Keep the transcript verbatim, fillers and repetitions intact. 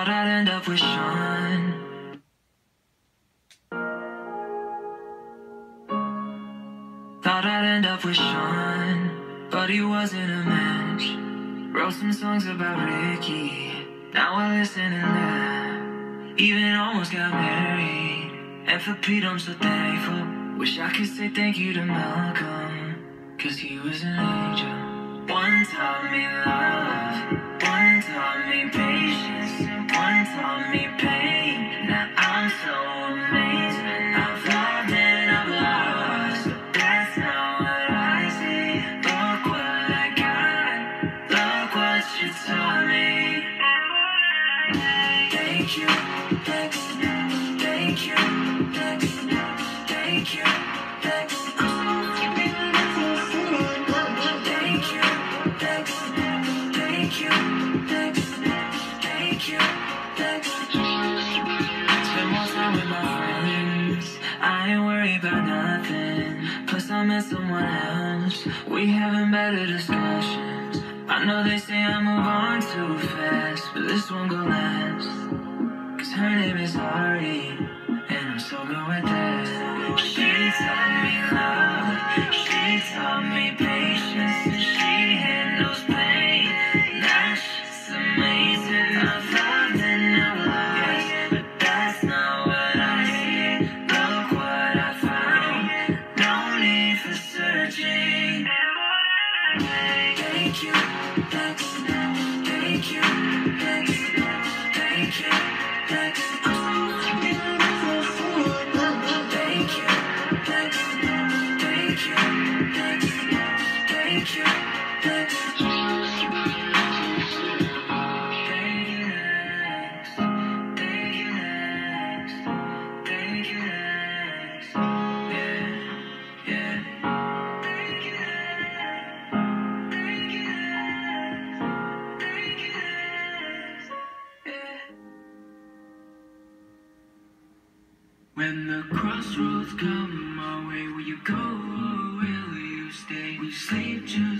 Thought I'd end up with Sean. Thought I'd end up with Sean, but he wasn't a match. Wrote some songs about Ricky, now I listen and laugh. Even almost got married, and for Pete I'm so thankful. Wish I could say thank you to Malcolm, cause he was an angel. One taught me love, one taught me patience, and one taught me pain. Now I'm so amazing, I've loved and I've lost, but that's not what I see. Look what I got, look what you taught me. Thank you, thank you, thank you, thank you, thank you, thank you. Thank you, thank you, thank you, thank you. Spend more time with my friends, I ain't worried about nothing. Plus I met someone else, we having better discussions. I know they say I move on too fast, but this won't go last. Cause her name is Ari, and I'm so good with that. She taught me love, she taught me patience, and she handles pain. Now she's amazing, I've loved and I've lost, but that's not what I see. Look what I found, no need for searching. Thank you, thank you, thank you, thank you, thank you, thank you. When the crossroads come my way, will you go or will you stay? Will you sleep tonight?